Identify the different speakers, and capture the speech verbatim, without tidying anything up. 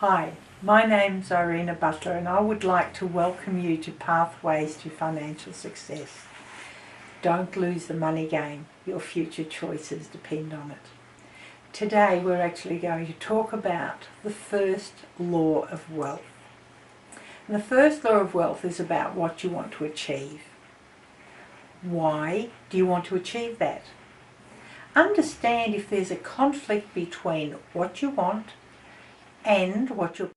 Speaker 1: Hi, my name's Irina Butler and I would like to welcome you to Pathways to Financial Success. Don't lose the money game. Your future choices depend on it. Today we're actually going to talk about the first law of wealth. And the first law of wealth is about what you want to achieve. Why do you want to achieve that? Understand if there's a conflict between what you want and what you're